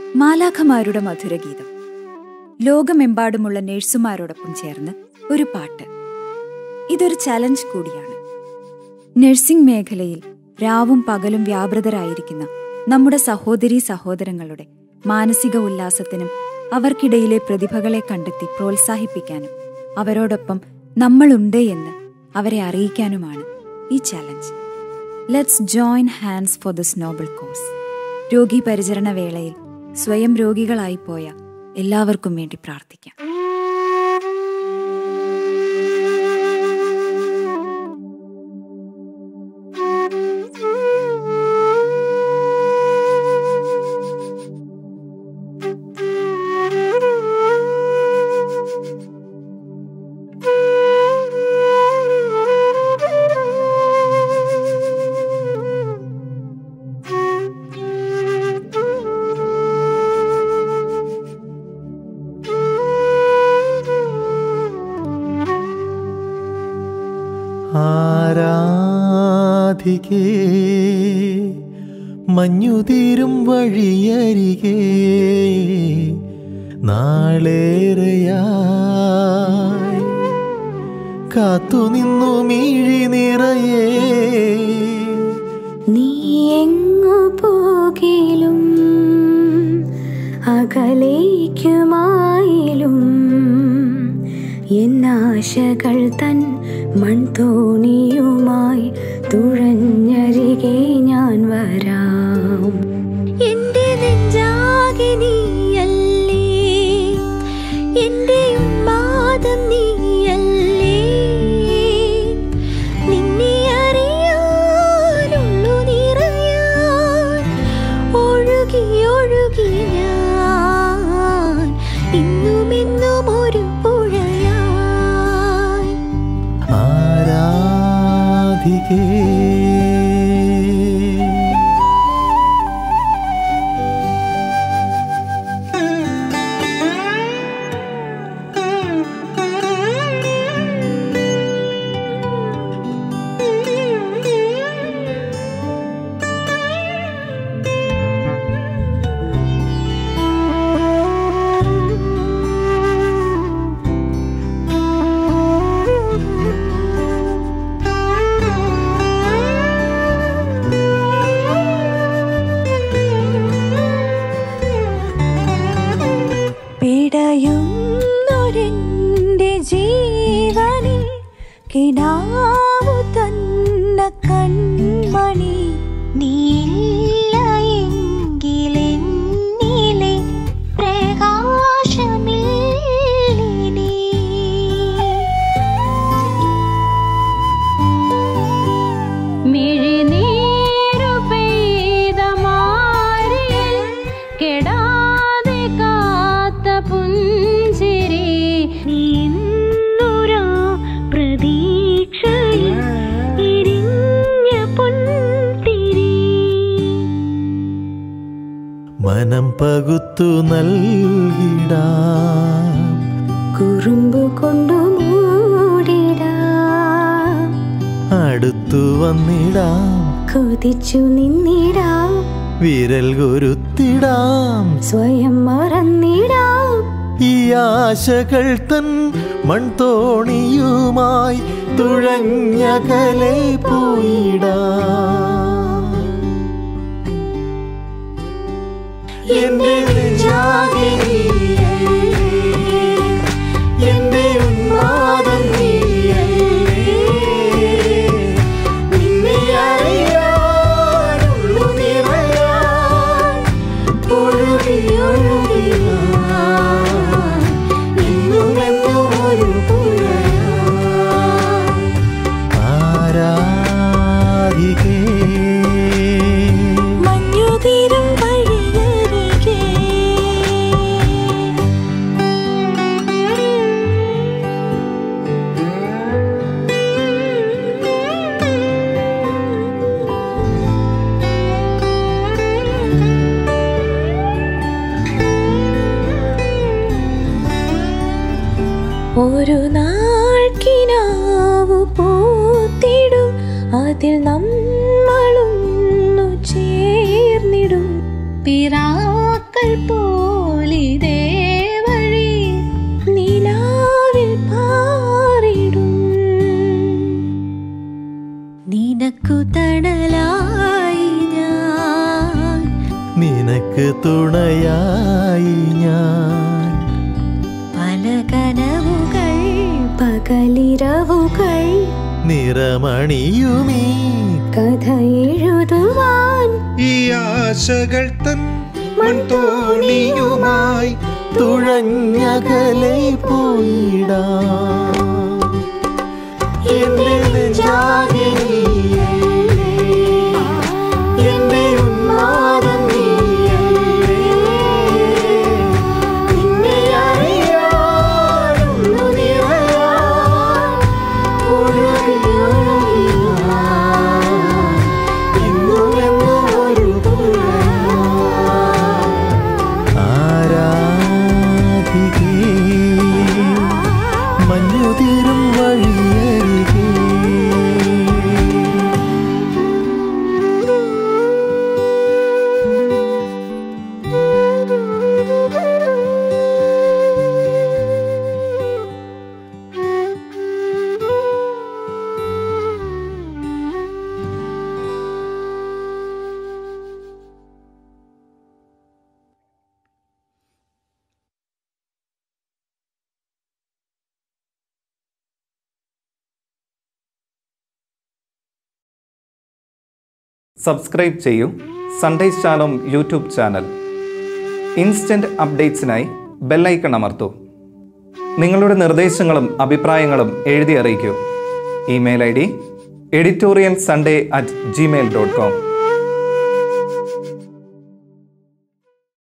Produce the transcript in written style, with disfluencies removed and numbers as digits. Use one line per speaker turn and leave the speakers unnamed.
മാലാഖമാരുടെ മധുരഗീതം. ലോകമെമ്പാടുമുള്ള നഴ്സുമാരോടൊപ്പം ചേർന്ന് ഒരു പാട്ട്. ഇതൊരു ചലഞ്ച് കൂടിയാണ്. നഴ്സിംഗ് മേഖലയിൽ രാവും പകലും വ്യാപൃതരായിരിക്കുന്ന നമ്മുടെ സഹോദരീ സഹോദരങ്ങളുടെ മാനസിക ഉല്ലാസത്തിനും അവർക്കിടയിലെ പ്രതിഭകളെ കണ്ടെത്തി പ്രോത്സാഹിപ്പിക്കാനും അവരോടൊപ്പം നമ്മളുണ്ട് എന്ന് അവരെ അറിയിക്കാനുമാണ് ഈ challenge. Let's join hands for this noble cause. രോഗി പരിചരണ വേളയിൽ സ്വയം രോഗികളായി പോയ എല്ലാവർക്കും വേണ്ടി പ്രാർത്ഥിക്കാം.
ആരാധികേ മഞ്ഞുതീരും വഴിയരികെ നാളേറെയായി കാത്തുനിന്നു മിഴി നിറയെ.
നീ എങ്ങു പോകിലും അകലേക്കുമായിലും എന്നാശകൾ തൻ മൺതോണിയുമായി തുഴഞ്ഞരികെ ഞാൻ വരാം. എൻ്റെ നെഞ്ചാകെ നീയല്ലേ, എൻ്റെ ഉന്മാദം നീയല്ലേ, നിന്നെ അറിയാനുള്ളു നിറയാൻ ഒഴുകി ഒഴുകി ഞാൻ ഇന്നുമെന്നും ഒരു പുഴയായി.
ആരാധികേ
പിടയുന്നൊരെൻ്റെ ജീവനിൽ കിനാവു തന്ന കൺമണി നീല്ല എങ്കിലെന്നിലെ പ്രകാശമില്ലിനി. മിഴിനീരു പെയ്ത മാറിൽ കെടാതെ കാത്ത പുഞ്ചിരി നീന്നുരാ പ്രതീക്ഷയിൽ ഇരിഞ്ഞ പൊൻതിരി.
മനം പകുത്തു നൽകിടാം,
കുറുമ്പ് കൊണ്ടു മൂടിടാം,
അടുത്തു വന്നിടാം,
കൊതിച്ചു നിന്നിടാം,
വിരൽ കൊരുത്തിടാം,
സ്വയം മറന്നിടാം.
ഈ ആശകൾ തൻ മൺതോണിയുമായി തുഴഞ്ഞകലെ പോയിടാം. എന്റെ നെഞ്ചാകെ നീയല്ലേ, എന്റെ ഉന്മാദം നീയല്ലേ, നിന്നെ അറിയാനുള്ളു നിറയാൻ ഒഴുകി ഒഴുകി ഞാൻ ഇന്നുമെന്നും ഒരു പുഴയായി. ആരാധികേ
മഞ്ഞുതീരും വഴിയരികെ ഒരു നാൾ കിനാവു പൂത്തിടും, അതിൽ നമ്മളൊന്നു ചേർന്നിടും. പിറാക്കൾ പോലിതേ വഴി നിലാവിൽ പാറിടും. നിനക്കു തണലായി ഞാൻ,
നിനക്ക് തുണയായി ഞാൻ.
പല കനവുകൾ പകലിരവുകൾ
നിറമണിയുമീ
കഥ എഴുതുവാൻ
ഈ ആശകൾ തൻ മൺതോണിയുമായി തുഴഞ്ഞകലെ പോയിടാം. എന്റെ നെഞ്ചാകെ നീയല്ലേ, എന്റെ ഉന്മാദം നീയല്ലേ. നിന്നെ അറിയാൻ ഒന്നു നിറയാൻ ഒഴുകി ഒഴുകി ഞാൻ. ഇന്നും എന്നും ഒരു ആരാധികേ മഞ്ഞുതീരും വഴിയരികെ.
സബ്സ്ക്രൈബ് ചെയ്യൂ Sunday's channel YouTube channel. Instant അപ്ഡേറ്റ്സിനായി ബെല്ലൈക്കൺ അമർത്തൂ. നിങ്ങളുടെ നിർദ്ദേശങ്ങളും അഭിപ്രായങ്ങളും എഴുതി അറിയിക്കൂ. Email ID editorialsunday@gmail.com.